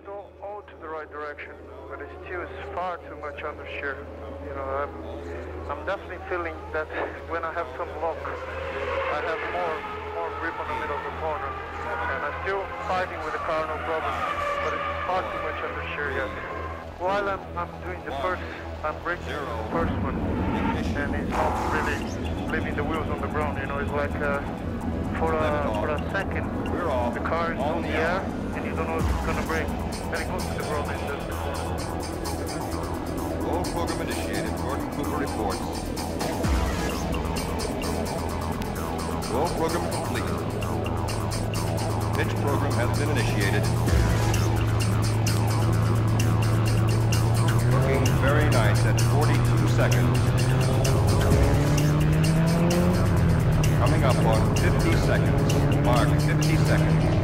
went all to the right direction, but it still is far too much understeer. You know, I'm definitely feeling that when I have some luck, I have more grip on the middle of the corner. And I'm still fighting with the car, no problem, but it's far too much understeer yet. While I'm doing the first, I'm braking the first one, and it's not really leaving the wheels on the ground, you know, it's like for a second, the car is on the air, and you don't know if it's going to brake. Then it goes to the ground and does the corner. Roll program initiated. Gordon Cooper reports. Roll program complete. Pitch program has been initiated. Looking very nice at 42 seconds. Coming up on 50 seconds. Mark 50 seconds.